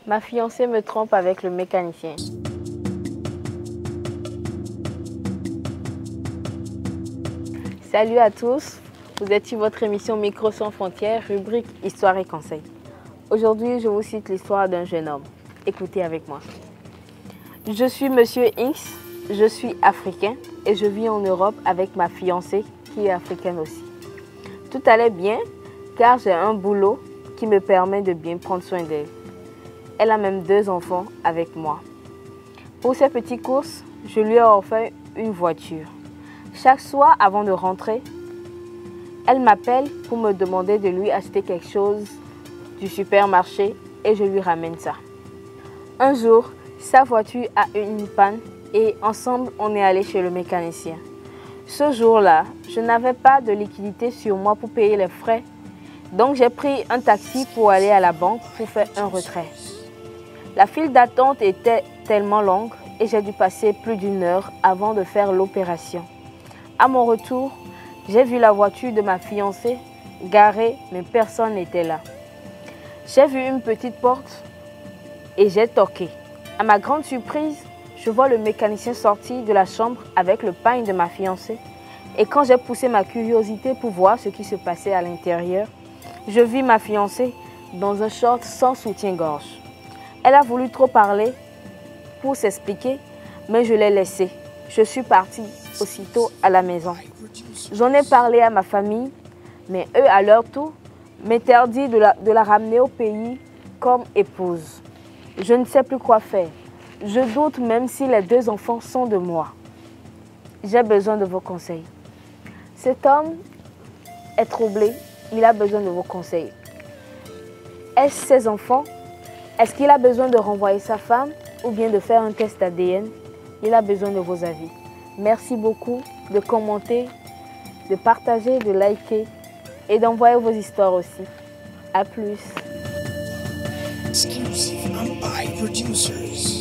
Ma fiancée me trompe avec le mécanicien. Salut à tous, vous êtes sur votre émission Micro sans frontières, rubrique Histoire et conseils. Aujourd'hui, je vous cite l'histoire d'un jeune homme. Écoutez avec moi. Je suis Monsieur X, je suis africain et je vis en Europe avec ma fiancée qui est africaine aussi. Tout allait bien car j'ai un boulot qui me permet de bien prendre soin d'elle. Elle a même 2 enfants avec moi. Pour ses petites courses, je lui ai offert une voiture. Chaque soir avant de rentrer, elle m'appelle pour me demander de lui acheter quelque chose du supermarché et je lui ramène ça. Un jour, sa voiture a eu une panne et ensemble on est allé chez le mécanicien. Ce jour-là, je n'avais pas de liquidité sur moi pour payer les frais, donc j'ai pris un taxi pour aller à la banque pour faire un retrait. La file d'attente était tellement longue et j'ai dû passer plus d'1 heure avant de faire l'opération. À mon retour, j'ai vu la voiture de ma fiancée garée, mais personne n'était là. J'ai vu une petite porte et j'ai toqué. À ma grande surprise, je vois le mécanicien sortir de la chambre avec le pagne de ma fiancée. Et quand j'ai poussé ma curiosité pour voir ce qui se passait à l'intérieur, je vis ma fiancée dans un short sans soutien-gorge. Elle a voulu trop parler pour s'expliquer, mais je l'ai laissée. Je suis partie aussitôt à la maison. J'en ai parlé à ma famille, mais eux, à leur tour, m'interdisent de la ramener au pays comme épouse. Je ne sais plus quoi faire. Je doute même si les 2 enfants sont de moi. J'ai besoin de vos conseils. Cet homme est troublé, il a besoin de vos conseils. Est-ce ses enfants? Est-ce qu'il a besoin de renvoyer sa femme ou bien de faire un test ADN? Il a besoin de vos avis. Merci beaucoup de commenter, de partager, de liker et d'envoyer vos histoires aussi. À plus. Exclusive on iProducers.